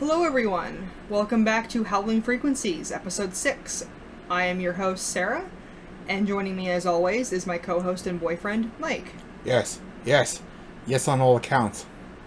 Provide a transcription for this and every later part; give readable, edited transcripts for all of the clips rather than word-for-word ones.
Hello everyone! Welcome back to Howling Frequencies, Episode 6. I am your host, Sarah, and joining me as always is my co-host and boyfriend, Mike. Yes on all accounts.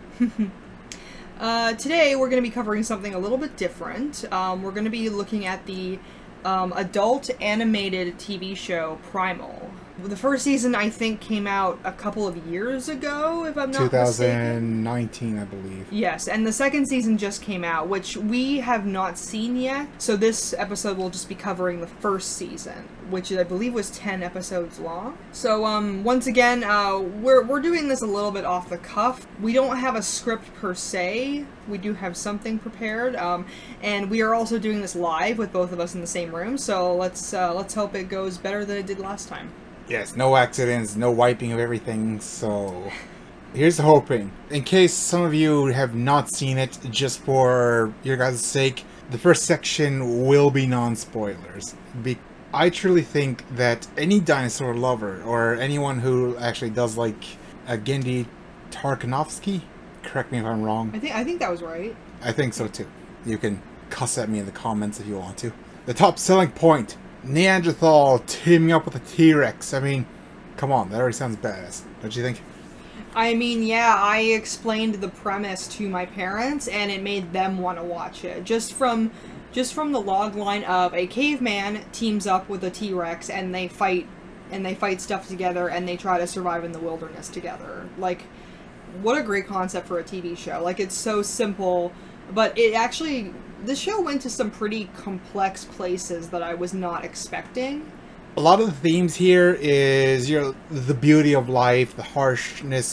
Today we're going to be covering something a little bit different. We're going to be looking at the adult animated TV show, Primal. The first season, I think, came out a couple of years ago, if I'm not mistaken. 2019, I believe. Yes, and the second season just came out, which we have not seen yet. So this episode will just be covering the first season, which I believe was 10 episodes long. So once again, we're doing this a little bit off the cuff. We don't have a script per se. We do have something prepared, and we are also doing this live with both of us in the same room. So let's hope it goes better than it did last time. Yes, no accidents, no wiping of everything, so here's hoping. In case some of you have not seen it, just for your guys' sake, the first section will be non-spoilers. I truly think that any dinosaur lover, or anyone who actually does like Gendy Tartakovsky, correct me if I'm wrong. I think that was right. I think so too. You can cuss at me in the comments if you want to. The top selling point: Neanderthal teaming up with a T-Rex. I mean, come on, that already sounds badass, don't you think? I mean, yeah, I explained the premise to my parents, and it made them want to watch it. Just from the log line of a caveman teams up with a T-Rex, and they fight stuff together, and they try to survive in the wilderness together. Like, what a great concept for a TV show. Like, it's so simple, but it actually... The show went to some pretty complex places that I was not expecting. A lot of the themes here is, the beauty of life, the harshness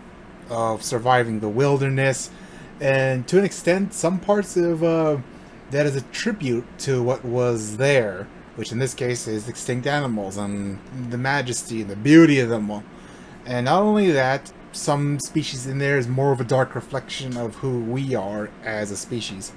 of surviving the wilderness, and to an extent, some parts of that is a tribute to what was there, which in this case is extinct animals and the majesty and the beauty of them all. And not only that, some species in there is more of a dark reflection of who we are as a species.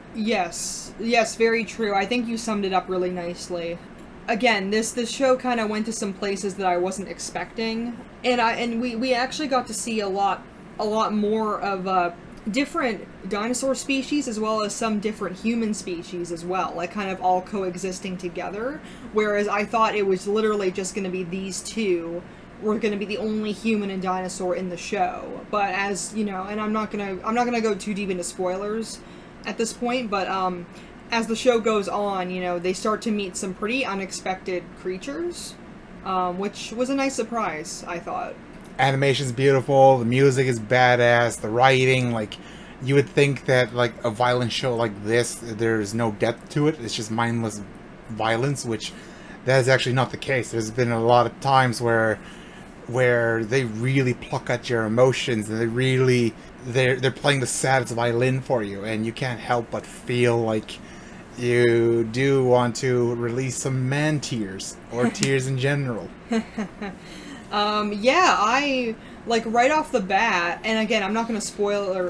Yes, very true. I think you summed it up really nicely. Again, this show kind of went to some places that I wasn't expecting, and we actually got to see a lot more of different dinosaur species, as well as some different human species as well, like kind of all coexisting together. Whereas I thought it was literally just going to be these two were going to be the only human and dinosaur in the show. But as you know, and I'm not gonna go too deep into spoilers at this point, but as the show goes on, you know, they start to meet some pretty unexpected creatures, which was a nice surprise, I thought. Animation's beautiful, the music is badass, the writing, like, you would think that, like, a violent show like this, there's no depth to it, it's just mindless violence, which that is actually not the case. There's been a lot of times where they really pluck at your emotions, and they're playing the saddest violin for you, and you can't help but feel like you do want to release some man tears, or tears in general. Yeah, I, like, right off the bat, and again, I'm not going to spoil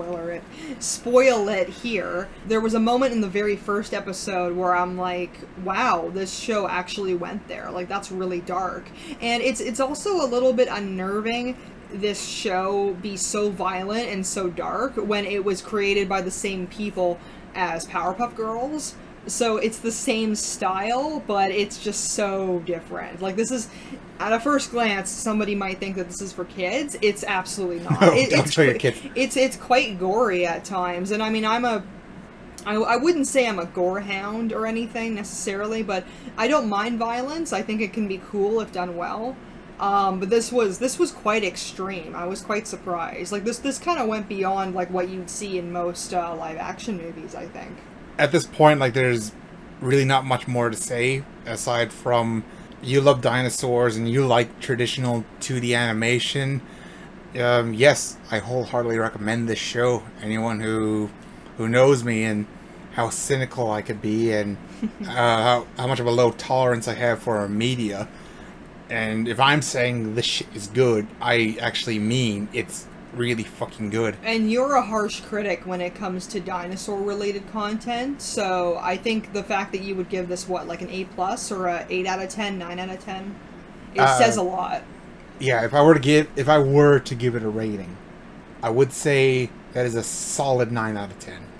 it here. There was a moment in the very first episode where I'm like, wow, this show actually went there. Like, that's really dark. And it's also a little bit unnerving this show be so violent and so dark when it was created by the same people as Powerpuff Girls. So it's the same style, but it's just so different. Like, this is, at a first glance, somebody might think that this is for kids. It's absolutely not. No, don't show your kids. It's quite gory at times, and I mean, I wouldn't say I'm a gore hound or anything necessarily, but I don't mind violence. I think it can be cool if done well. But this was quite extreme. I was quite surprised. Like, this kind of went beyond, like, what you'd see in most live action movies, I think. At this point, like, there's really not much more to say aside from you love dinosaurs and you like traditional 2D animation. Yes, I wholeheartedly recommend this show. Anyone who knows me and how cynical I could be, and how much of a low tolerance I have for media. And if I'm saying this shit is good, I actually mean it's really fucking good. And you're a harsh critic when it comes to dinosaur-related content, so I think the fact that you would give this, what, like an A+, or a 8 out of 10, 9 out of 10? It says a lot. Yeah, if I were to give it a rating, I would say that is a solid 9 out of 10.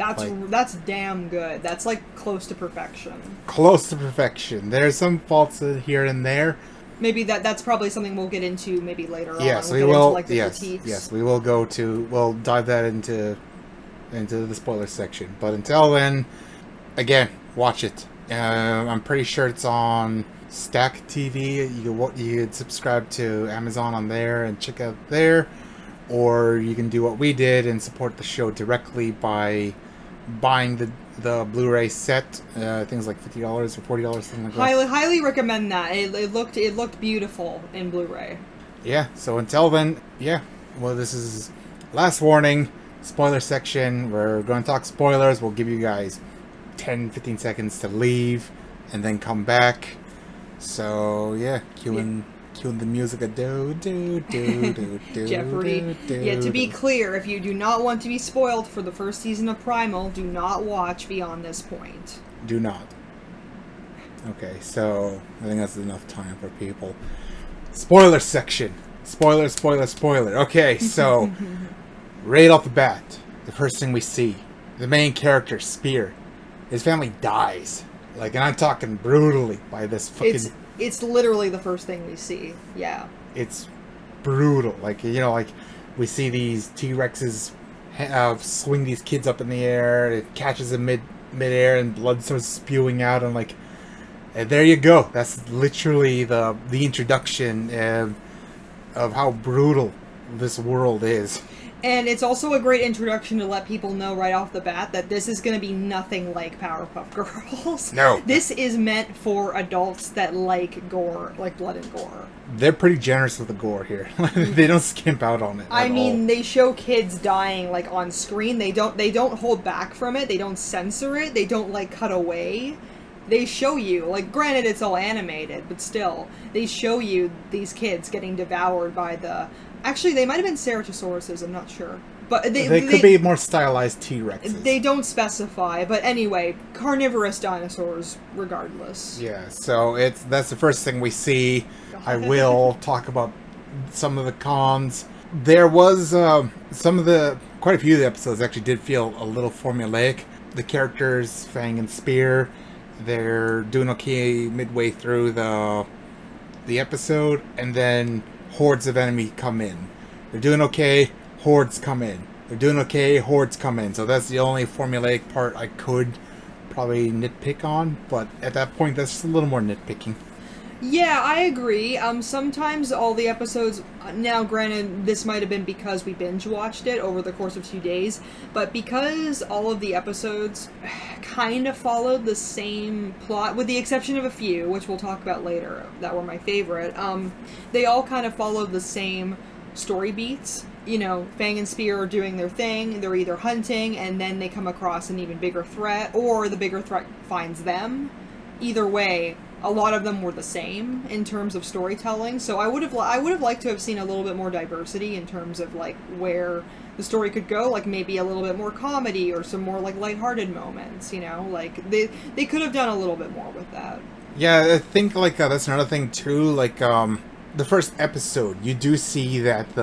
That's damn good. That's like close to perfection. Close to perfection. There's some faults here and there. Maybe that's probably something we'll get into maybe later on. Yes, we will. Yes, we will go to. We'll dive that into the spoiler section. But until then, again, watch it. I'm pretty sure it's on Stack TV. You could subscribe to Amazon on there and check out there, or you can do what we did and support the show directly by buying the Blu-ray set. Things like $50 or $40, something like that. Highly recommend that. It looked beautiful in Blu-ray. Yeah. So until then, yeah. Well, this is last warning. Spoiler section. We're going to talk spoilers. We'll give you guys 10-15 seconds to leave and then come back. So yeah, cueing the music. Jeopardy. Yeah, to be clear, if you do not want to be spoiled for the first season of Primal, do not watch beyond this point. Do not. Okay, so I think that's enough time for people. Spoiler section. Spoiler. Okay, so right off the bat, the first thing we see, the main character, Spear, his family dies. Like, and I'm talking brutally by this fucking... It's literally the first thing we see. Yeah. It's brutal. Like, you know, like, we see these T-Rexes swing these kids up in the air. It catches them mid-air and blood starts spewing out. And, like, and there you go. That's literally the introduction of how brutal this world is. And it's also a great introduction to let people know right off the bat that this is going to be nothing like Powerpuff Girls. No. This is meant for adults that like gore, like blood and gore. They're pretty generous with the gore here. They don't skimp out on it I mean, all. they show kids dying like on screen. They don't hold back from it. They don't censor it. They don't like cut away. They show you, like, granted it's all animated, but still, they show you these kids getting devoured by the... Actually, they might have been Ceratosauruses, I'm not sure. But they could be more stylized T-Rexes. They don't specify, but anyway, carnivorous dinosaurs, regardless. Yeah, so that's the first thing we see. I will talk about some of the cons. There was quite a few of the episodes actually did feel a little formulaic. The characters, Fang and Spear, they're doing okay midway through the episode, and then hordes of enemy come in. They're doing okay, hordes come in. They're doing okay, hordes come in. So that's the only formulaic part I could probably nitpick on, but at that point that's just a little more nitpicking. Yeah, I agree. Sometimes all the episodes, now granted, this might have been because we binge watched it over the course of 2 days, but because all of the episodes kind of followed the same plot, with the exception of a few, which we'll talk about later, that were my favorite, they all kind of followed the same story beats. You know, Fang and Spear are doing their thing, they're either hunting, and then they come across an even bigger threat, or the bigger threat finds them. Either way, a lot of them were the same in terms of storytelling, so I would have liked to have seen a little bit more diversity in terms of like where the story could go, like maybe a little bit more comedy or some more like lighthearted moments, you know, like they could have done a little bit more with that. Yeah, I think like that's another thing too, like the first episode you do see that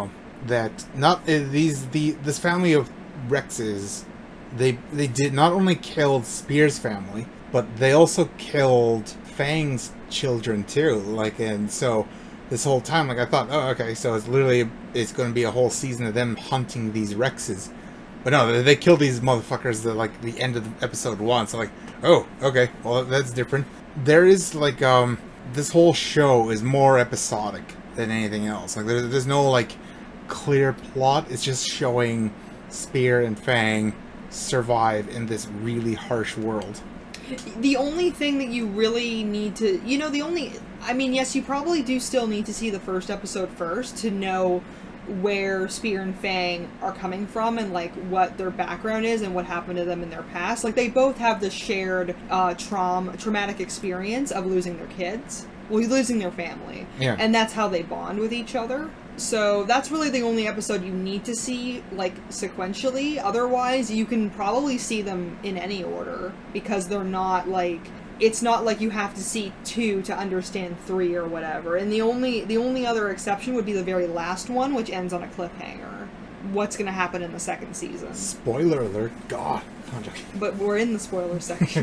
this family of Rexes, they did not only kill Spear's family, but they also killed Fang's children too, like, and so this whole time, like, I thought, oh, okay, so it's going to be a whole season of them hunting these Rexes, but no, they killed these motherfuckers at, like, the end of episode 1, so, like, oh, okay, well, that's different. There is, like, this whole show is more episodic than anything else, like, there's no, like, clear plot, it's just showing Spear and Fang survive in this really harsh world. The only thing that you really need to, you know, I mean, yes, you probably do still need to see the first episode first to know where Spear and Fang are coming from and, like, what their background is and what happened to them in their past. Like, they both have the shared traumatic experience of losing their kids. Well, losing their family. Yeah. And that's how they bond with each other. So that's really the only episode you need to see, like, sequentially. Otherwise, you can probably see them in any order, because they're not, like, it's not like you have to see 2 to understand 3 or whatever. And the only other exception would be the very last one, which ends on a cliffhanger. what's going to happen in the second season. Spoiler alert. God. I'm joking. But we're in the spoiler section.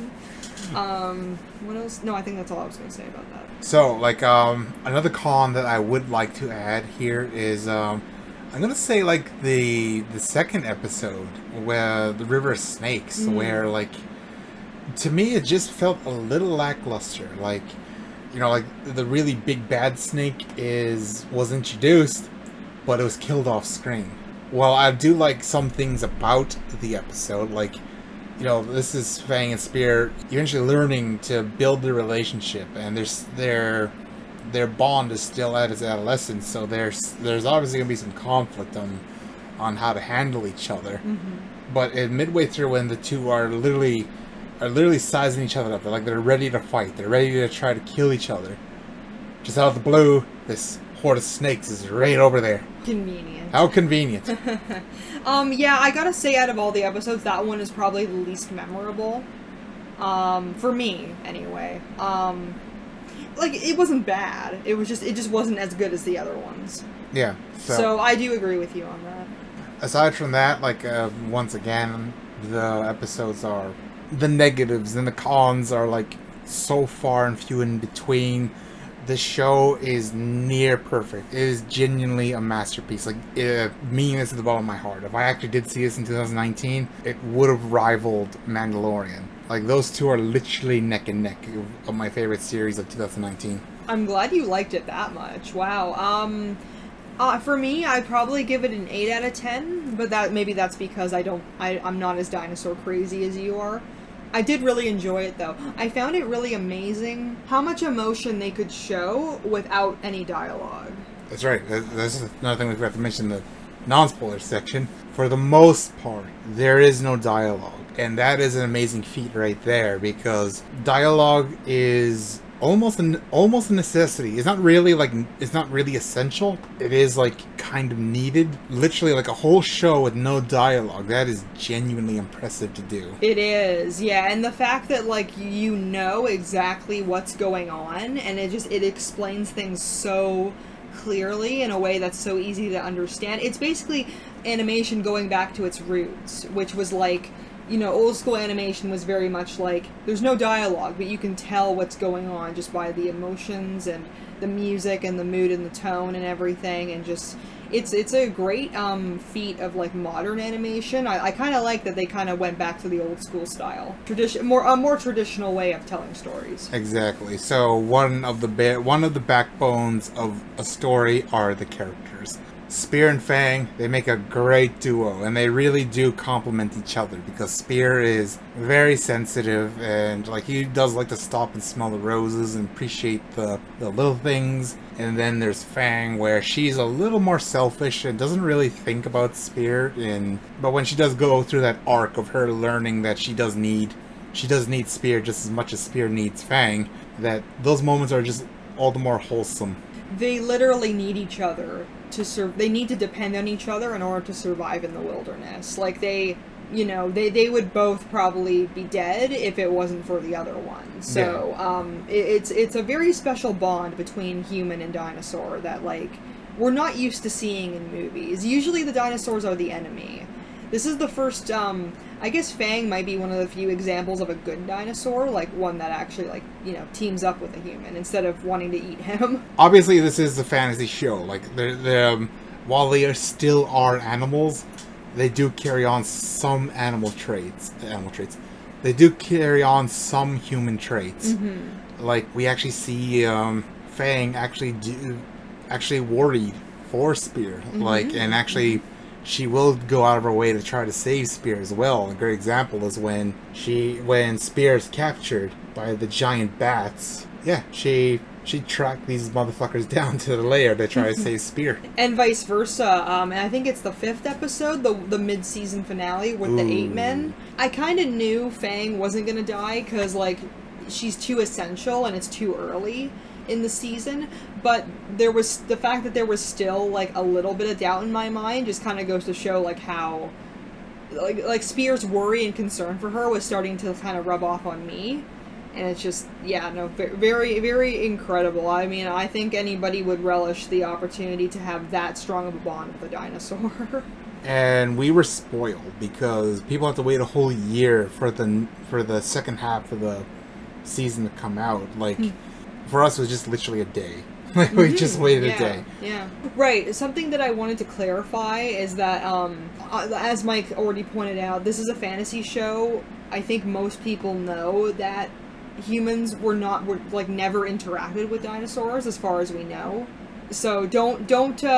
What else? No, I think that's all I was going to say about that. So, like, another con that I would like to add here is, I'm going to say, like, the second episode, where the River of Snakes, where, like, to me, it just felt a little lackluster. Like, you know, like, the really big bad snake was introduced, but it was killed off screen. Well, I do like some things about the episode, like, you know, this is Fang and Spear eventually learning to build their relationship, and their bond is still at its adolescence, so there's obviously gonna be some conflict on how to handle each other. But midway through, when the two are literally sizing each other up, they're ready to fight, they're ready to try to kill each other. Just out of the blue, this horde of snakes is right over there. Convenient. How convenient. Yeah, I gotta say, out of all the episodes, that one is probably the least memorable. For me, anyway. Like, it wasn't bad. It just wasn't as good as the other ones. Yeah. So I do agree with you on that. Aside from that, like, once again, the episodes are... the negatives and the cons are, like, so far and few in between. The show is near perfect. It is genuinely a masterpiece. Like, meaning this at the bottom of my heart. If I actually did see this in 2019, it would have rivaled Mandalorian. Like, those two are literally neck and neck of my favorite series of 2019. I'm glad you liked it that much. Wow. For me, I'd probably give it an 8 out of 10, but maybe that's because I'm not as dinosaur crazy as you are. I did really enjoy it, though. I found it really amazing how much emotion they could show without any dialogue. That's right. This is another thing we forgot to mention in the non-spoiler section. For the most part, there is no dialogue. And that is an amazing feat right there, because dialogue is almost a necessity. It's not really essential. It is, like, kind of needed. Literally, like, a whole show with no dialogue. That is genuinely impressive to do. It is, yeah. And the fact that, like, you know exactly what's going on, and it explains things so clearly in a way that's so easy to understand. It's basically animation going back to its roots, which was like, you know, old school animation was very much like, there's no dialogue, but you can tell what's going on just by the emotions and the music and the mood and the tone and everything, and just, it's a great feat of, like, modern animation. I kind of like that they kind of went back to the old school style. A more traditional way of telling stories. Exactly. So one of the backbones of a story are the characters. Spear and Fang, they make a great duo, and they really do complement each other, because Spear is very sensitive, and, like, he does like to stop and smell the roses and appreciate the little things. And then there's Fang, where she's a little more selfish and doesn't really think about Spear, but when she does go through that arc of her learning that she does need Spear just as much as Spear needs Fang, that those moments are just all the more wholesome. They literally need each other they need to depend on each other in order to survive in the wilderness. Like, they would both probably be dead if it wasn't for the other one. So, yeah. It's a very special bond between human and dinosaur that, like, we're not used to seeing in movies. Usually the dinosaurs are the enemy. This is the first, I guess Fang might be one of the few examples of a good dinosaur, like one that actually, like, you know, teams up with a human instead of wanting to eat him. Obviously, this is a fantasy show. Like, while they still are animals, they do carry on some animal traits. They do carry on some human traits. Mm-hmm. Like, we actually see Fang actually worried for Spear. Mm-hmm. Like, and actually, she will go out of her way to try to save Spear as well. A great example is when Spear is captured by the giant bats. Yeah, she tracked these motherfuckers down to the lair to try to save Spear. And vice versa. And I think it's the 5th episode, the mid-season finale with the 8 men. I kind of knew Fang wasn't gonna die because, like, she's too essential and it's too early in the season, but there was the fact that there was still, like, a little bit of doubt in my mind just kind of goes to show, like, how like Spear's worry and concern for her was starting to kind of rub off on me, And it's just, yeah, no, very, very incredible. I mean, I think anybody would relish the opportunity to have that strong of a bond with a dinosaur. And we were spoiled because people have to wait a whole year for the second half of the season to come out. Like, for us, it was just literally a day. We just waited a day. Yeah. Right. Something that I wanted to clarify is that, as Mike already pointed out, this is a fantasy show. I think most people know that humans were never interacted with dinosaurs, as far as we know. So don't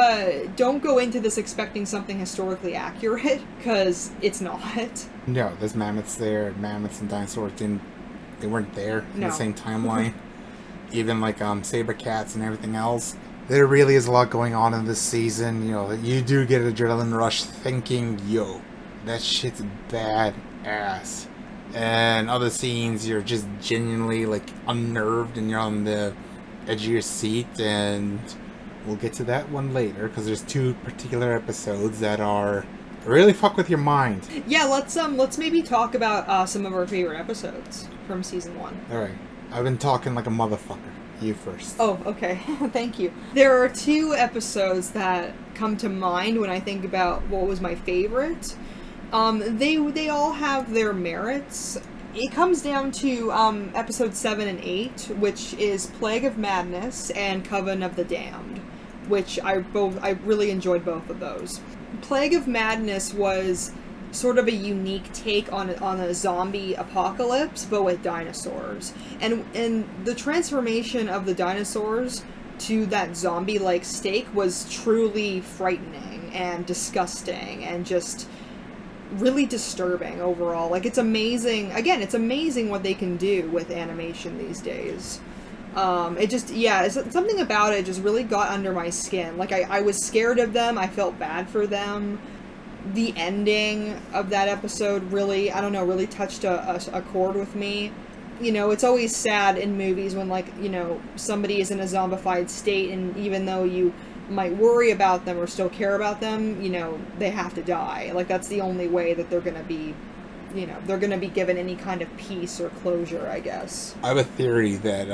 go into this expecting something historically accurate, because it's not. No, there's mammoths there. Mammoths and dinosaurs they weren't there in the same timeline. Even like saber cats and everything else. There really is a lot going on in this season. You know, you do get an adrenaline rush thinking, yo, that shit's badass. And other scenes, you're just genuinely like unnerved and you're on the edge of your seat. And we'll get to that one later because there's 2 particular episodes that are really fuck with your mind. Yeah, let's maybe talk about some of our favorite episodes from season 1. All right. I've been talking like a motherfucker. You first. Oh, okay. Thank you. There are 2 episodes that come to mind when I think about what was my favorite. They all have their merits. It comes down to episodes 7 and 8, which is Plague of Madness and Coven of the Damned, which I really enjoyed both of those. Plague of Madness was sort of a unique take on a zombie apocalypse, but with dinosaurs. And the transformation of the dinosaurs to that zombie-like state was truly frightening and disgusting and just really disturbing overall. Like, it's amazing. Again, it's amazing what they can do with animation these days. It just, yeah, something about it just really got under my skin. Like, I was scared of them. I felt bad for them. The ending of that episode really, I don't know, really touched a chord with me. You know, it's always sad in movies when, like, you know, somebody is in a zombified state, and even though you might worry about them or still care about them, you know, they have to die. Like, that's the only way that they're gonna be, you know, they're gonna be given any kind of peace or closure, I guess. I have a theory that,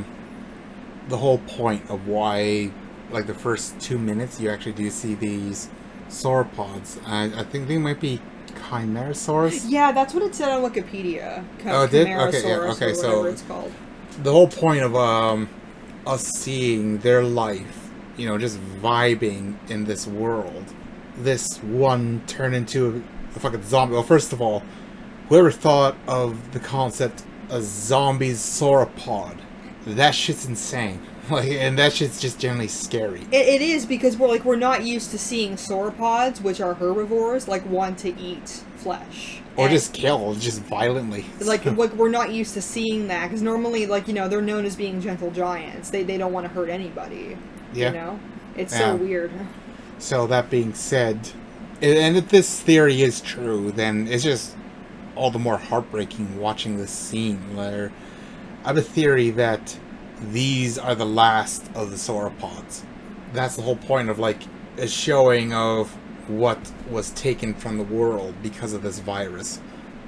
the whole point of why, like, the first 2 minutes you actually do see these sauropods. I think they might be Chimerosaurus. Yeah, that's what it said on Wikipedia. Oh, it did? Okay, yeah, okay, so it's called. The whole point of us seeing their life, you know, just vibing in this world, this one turned into a fucking zombie. Well, first of all, whoever thought of the concept of zombies sauropod, that shit's insane. Like, and that shit's just generally scary. It is, because we're not used to seeing sauropods, which are herbivores, like, want to eat flesh. Or just kill, just violently. Like we're not used to seeing that, because normally, like, you know, they're known as being gentle giants. They don't want to hurt anybody. Yeah. You know? It's so weird. So, that being said, and if this theory is true, then it's just all the more heartbreaking watching this scene where I have a theory that these are the last of the sauropods. That's the whole point of, like, a showing of what was taken from the world because of this virus.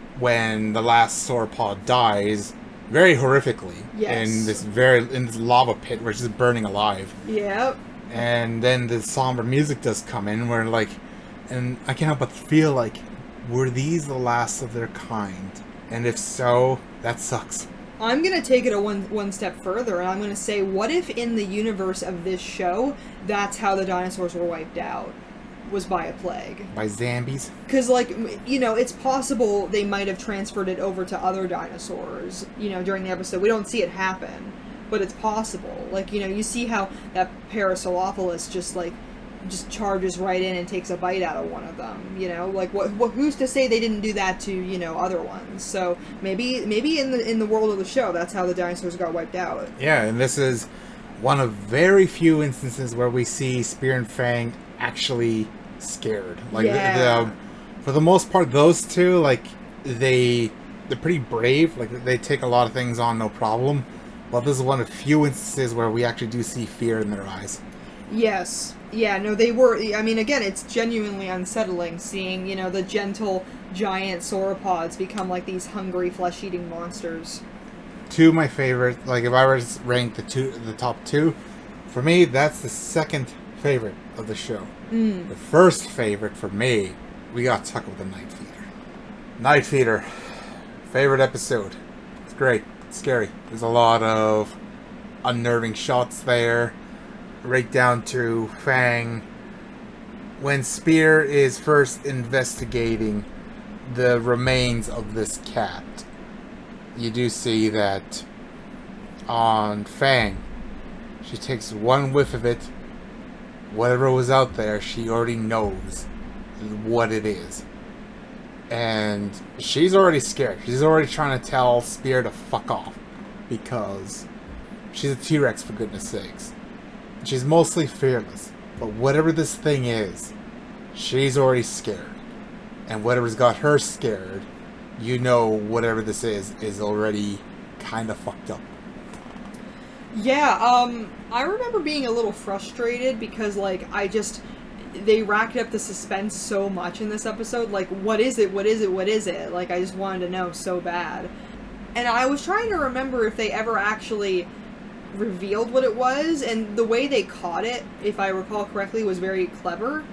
When the last sauropod dies, very horrifically, in this lava pit where it's just burning alive. Yep. And then the somber music does come in, where, like, and I can't help but feel like, were these the last of their kind? And if so, that sucks. I'm going to take it one step further, and I'm going to say, what if in the universe of this show, that's how the dinosaurs were wiped out? Was by a plague. By zombies? Because, like, you know, it's possible they might have transferred it over to other dinosaurs, you know, during the episode. We don't see it happen, but it's possible. Like, you know, you see how that Parasaurolophus just charges right in and takes a bite out of one of them, you know? Like, what who's to say they didn't do that to, you know, other ones? So maybe in the world of the show, that's how the dinosaurs got wiped out. Yeah, and this is one of very few instances where we see Spear and Fang actually scared. Like, for the most part, those two, like, they're pretty brave. Like, they take a lot of things on no problem. But this is one of few instances where we actually do see fear in their eyes. Yes. Yeah, no, they were, I mean, again, it's genuinely unsettling seeing, you know, the gentle giant sauropods become like these hungry flesh-eating monsters. two of my favorite. Like, if I were to rank the top two, for me, that's the second favorite of the show. The first favorite for me, we got to talk about the Night Feeder. Night Feeder, favorite episode. It's great. It's scary. There's a lot of unnerving shots there, right down to Fang. When Spear is first investigating the remains of this cat, you do see that on Fang, she takes one whiff of it. Whatever was out there, she already knows what it is. And she's already scared. She's already trying to tell Spear to fuck off. Because she's a T-Rex, for goodness sakes. She's mostly fearless. But whatever this thing is, she's already scared. And whatever's got her scared, you know whatever this is already kind of fucked up. Yeah, I remember being a little frustrated because, like, they racked up the suspense so much in this episode. Like, what is it? What is it? What is it? Like, I just wanted to know so bad. And I was trying to remember if they ever actually revealed what it was, and the way they caught it, if I recall correctly, was very clever.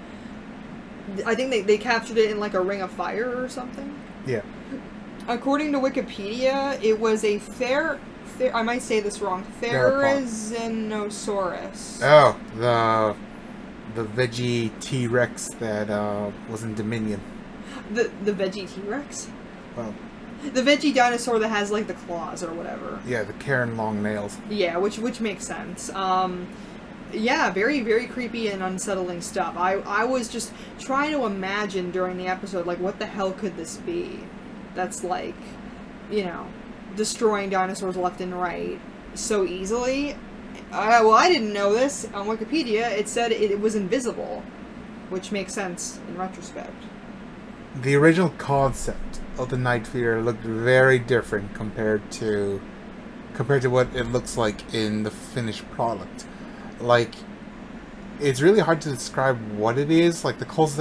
I think they captured it in, like, a ring of fire or something. Yeah. According to Wikipedia, it was a I might say this wrong. Therizinosaurus. Oh, the veggie T-Rex that was in Dominion. The veggie T-Rex? Well, the veggie dinosaur that has, like, the claws or whatever. Yeah, the Karen long nails. Yeah, which makes sense. Yeah, very, very creepy and unsettling stuff. I was just trying to imagine during the episode, like, what the hell could this be? That's, like, you know, destroying dinosaurs left and right so easily. Well, I didn't know this. On Wikipedia, it said it was invisible, which makes sense in retrospect. The original concept of the Night Feeder looked very different compared to what it looks like in the finished product. Like, it's really hard to describe what it is. Like, the closest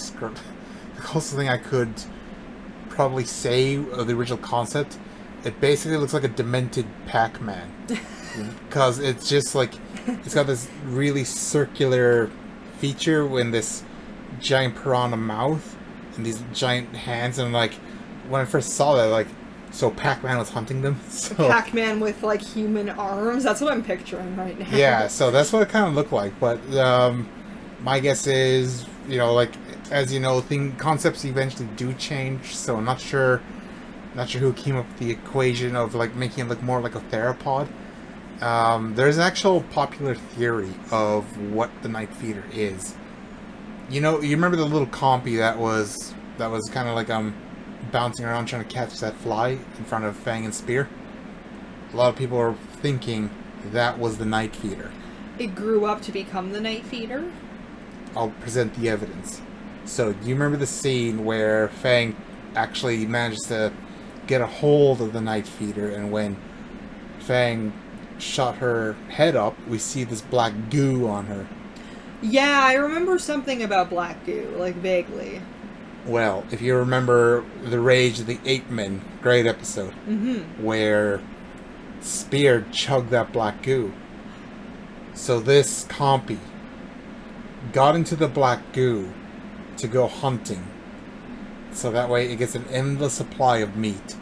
thing I could probably say of the original concept, it basically looks like a demented Pac-Man. Because it's just like, it's got this really circular feature with this giant piranha mouth and these giant hands, and like, when I first saw that, like, so Pac-Man was hunting them. So Pac-Man with, like, human arms. That's what I'm picturing right now. Yeah, so that's what it kind of looked like. But my guess is, you know, like, as you know, concepts eventually do change. So I'm not sure who came up with the equation of, like, making it look more like a theropod. There's an actual popular theory of what the Night Feeder is. You know, you remember the little compy that was kind of like bouncing around trying to catch that fly in front of Fang and Spear? A lot of people are thinking that was the Night Feeder. It grew up to become the Night Feeder? I'll present the evidence. So, do you remember the scene where Fang actually managed to get a hold of the Night Feeder, and when Fang shot her head up, we see this black goo on her? Yeah, I remember something about black goo, like, vaguely. Well, if you remember the Rage of the Ape Men, great episode, where Spear chugged that black goo. So this compy got into the black goo to go hunting. So that way it gets an endless supply of meat.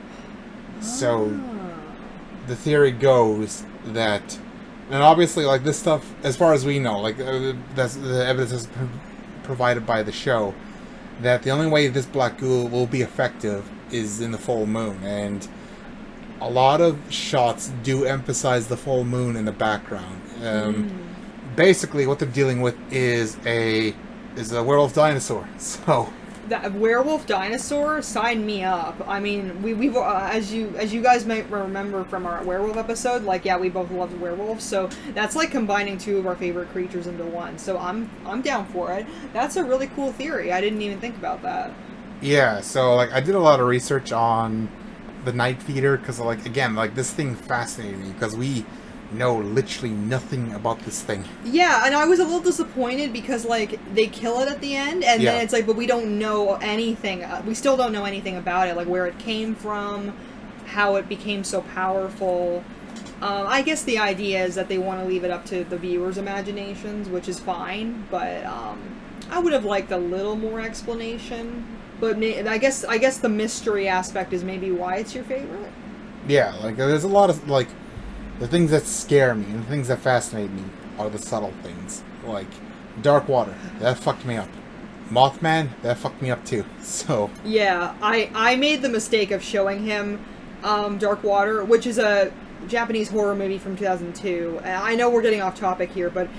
So the theory goes that, and obviously, like, this stuff, as far as we know, like, that's the evidence is provided by the show, that the only way this black goo will be effective is in the full moon, and a lot of shots do emphasize the full moon in the background. Basically, what they're dealing with is a werewolf dinosaur. So that werewolf dinosaur, sign me up. I mean, we've as you guys might remember from our werewolf episode, like, yeah, we both loved werewolves, so that's like combining two of our favorite creatures into one. So I'm down for it. That's a really cool theory. I didn't even think about that. Yeah, so, like, I did a lot of research on the Night Feeder because, like, again, like, this thing fascinated me because we know literally nothing about this thing. Yeah, and I was a little disappointed because, like, they kill it at the end, and then it's like, but we don't know anything. We still don't know anything about it, like where it came from, how it became so powerful. I guess the idea is that they want to leave it up to the viewers' imaginations, which is fine, but I would have liked a little more explanation. But I guess the mystery aspect is maybe why it's your favorite. Yeah, like there's a lot of like the things that scare me and the things that fascinate me are the subtle things. Like Dark Water, that fucked me up. Mothman, that fucked me up too. So yeah, I made the mistake of showing him Dark Water, which is a Japanese horror movie from 2002. I know we're getting off topic here, but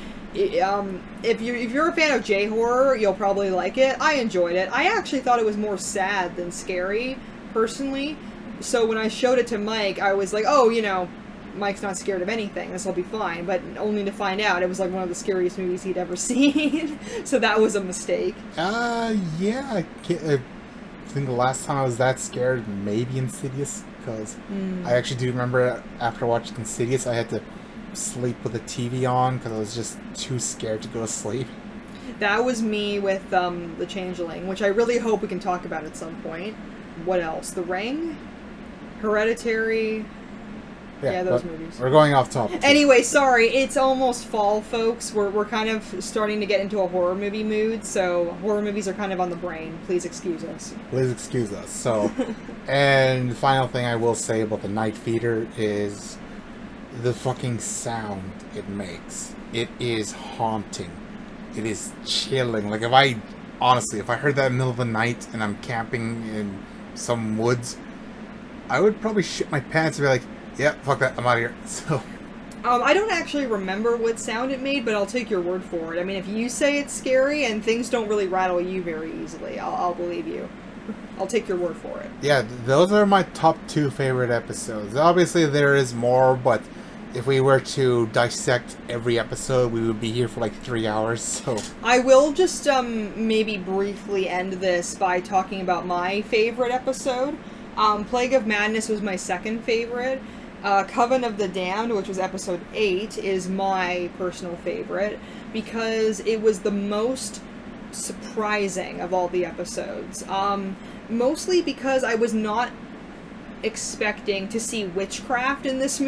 if you're a fan of J-horror, you'll probably like it. I enjoyed it. I actually thought it was more sad than scary, personally. So when I showed it to Mike, I was like, oh, you know, Mike's not scared of anything. This will be fine. But only to find out it was like one of the scariest movies he'd ever seen. So that was a mistake. Yeah. I think the last time I was that scared, maybe Insidious. Because I actually do remember after watching Insidious, I had to sleep with the TV on because I was just too scared to go to sleep. That was me with The Changeling, which I really hope we can talk about at some point. What else? The Ring? Hereditary? Yeah, those movies. We're going off topic. Anyway, sorry, it's almost fall, folks. We're kind of starting to get into a horror movie mood, so horror movies are kind of on the brain. Please excuse us. Please excuse us. So, and the final thing I will say about the Night Feeder is the fucking sound it makes. It is haunting. It is chilling. Like if I heard that in the middle of the night and I'm camping in some woods, I would probably shit my pants and be like, yeah, fuck that, I'm out of here. So, I don't actually remember what sound it made, but I'll take your word for it. I mean, if you say it's scary and things don't really rattle you very easily, I'll believe you. I'll take your word for it. Yeah, those are my top 2 favorite episodes. Obviously, there is more, but if we were to dissect every episode, we would be here for like 3 hours, so... I will just, maybe briefly end this by talking about my favorite episode. Plague of Madness was my second favorite. Coven of the Damned, which was episode 8, is my personal favorite because it was the most surprising of all the episodes. Mostly because I was not expecting to see witchcraft in this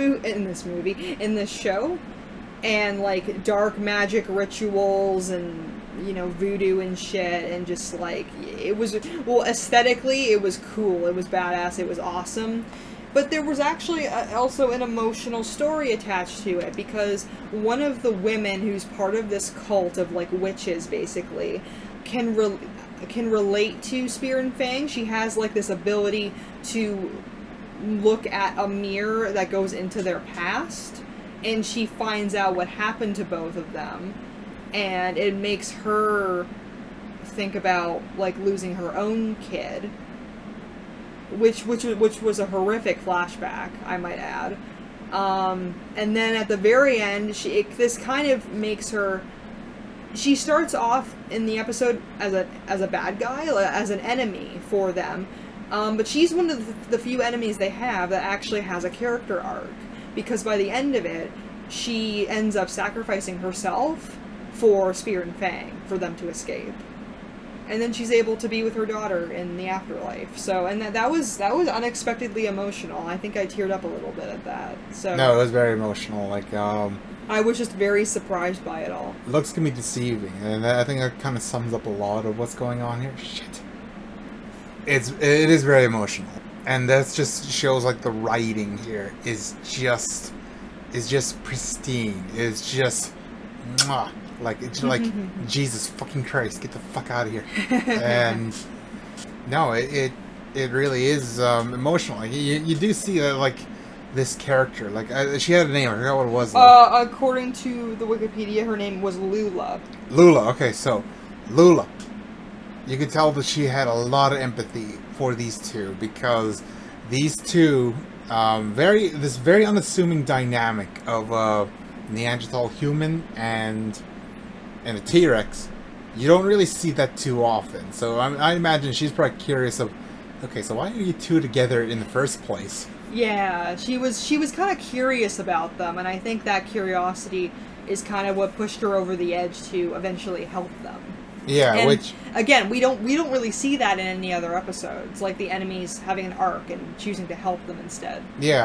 show, and like dark magic rituals and, you know, voodoo and shit, and just like it was, well, aesthetically it was cool, it was badass, it was awesome. But there was actually also an emotional story attached to it, because one of the women who's part of this cult of, like, witches, basically, can relate to Spear and Fang. She has, like, this ability to look at a mirror that goes into their past, and she finds out what happened to both of them, and it makes her think about, like, losing her own kid. Which was a horrific flashback, I might add. And then at the very end, this kind of makes her... She starts off in the episode as a bad guy, as an enemy for them. But she's one of the few enemies they have that actually has a character arc. Because by the end of it, she ends up sacrificing herself for Spear and Fang, for them to escape. And then she's able to be with her daughter in the afterlife. So, and that was unexpectedly emotional. I think I teared up a little bit at that. So no, it was very emotional. Like, I was just very surprised by it all. Looks can be deceiving, and I think that kind of sums up a lot of what's going on here. Shit, it is very emotional, and that just shows like the writing here is just pristine. It's just, mwah. Like, it's like, Jesus fucking Christ, get the fuck out of here. And, no, it really is emotional. Like, you do see, like, this character. Like, she had a name, I forgot what it was. According to the Wikipedia, her name was Lula. Lula, okay, so, Lula. You could tell that she had a lot of empathy for these two, because these two, this very unassuming dynamic of Neanderthal human and a T-Rex, you don't really see that too often. So I imagine she's probably curious of, okay, so why are you two together in the first place? Yeah, she was kind of curious about them, and I think that curiosity is kind of what pushed her over the edge to eventually help them. Yeah, And which again, we don't really see that in any other episodes, like the enemies having an arc and choosing to help them instead. yeah,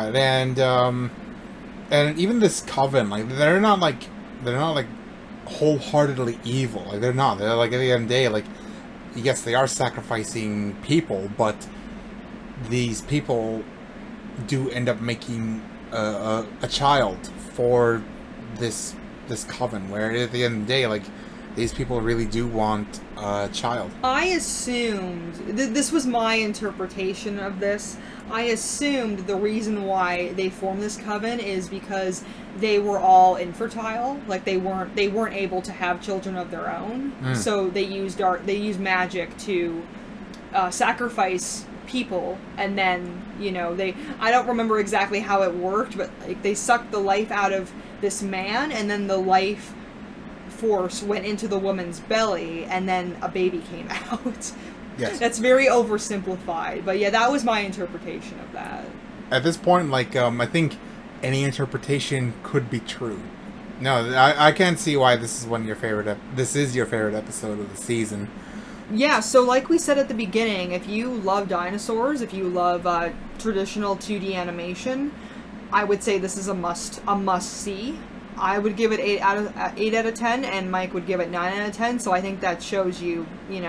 and even this coven, like they're not like wholeheartedly evil. Like they're not. They're like at the end of the day, like yes, they are sacrificing people, but these people do end up making a child for this coven. Where at the end of the day, like these people really do want a child. I assumed this was my interpretation of this. I assumed the reason why they formed this coven is because they were all infertile, like they weren't able to have children of their own. So they used magic to sacrifice people, and then I don't remember exactly how it worked, but like they sucked the life out of this man, and then the life force went into the woman's belly, and then a baby came out. Yes. That's very oversimplified, but yeah, that was my interpretation of that. At this point, like, I think any interpretation could be true. No, I can't see why this is this is your favorite episode of the season. Yeah, so like we said at the beginning, if you love dinosaurs, if you love traditional 2D animation, I would say this is a must see. I would give it 8 out of 10, and Mike would give it 9 out of 10. So I think that shows you,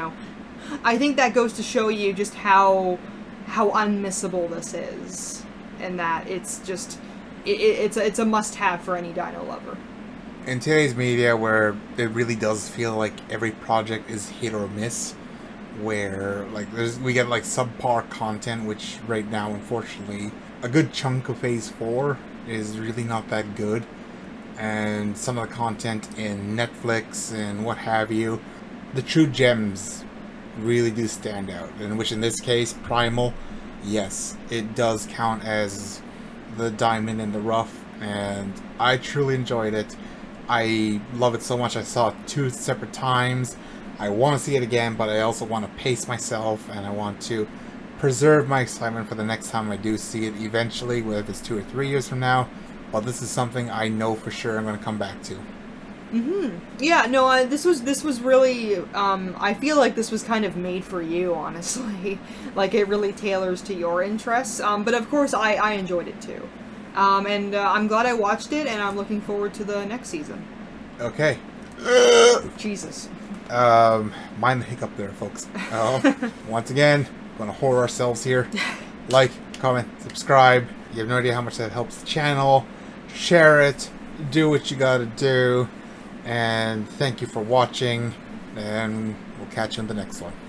I think that goes to show you just how unmissable this is, and that it's just it's a must-have for any dino lover. In today's media, where it really does feel like every project is hit or miss, where like we get like subpar content, which right now, unfortunately, a good chunk of Phase 4 is really not that good. And some of the content in Netflix and what have you, the true gems really do stand out. In which, in this case, Primal, yes, it does count as the diamond in the rough, and I truly enjoyed it. I love it so much. I saw it 2 separate times. I want to see it again, but I also want to pace myself, and I want to preserve my excitement for the next time I do see it eventually, whether it's 2 or 3 years from now. But this is something I know for sure I'm going to come back to. Yeah, no, this was really, I feel like this was kind of made for you, honestly. Like, it really tailors to your interests. But of course, I enjoyed it too. And I'm glad I watched it, and I'm looking forward to the next season. Okay. Jesus. Mind the hiccup there, folks. Once again, going to horror ourselves here. Like, comment, subscribe. You have no idea how much that helps the channel. Share it. Do what you gotta do. And thank you for watching. And we'll catch you in the next one.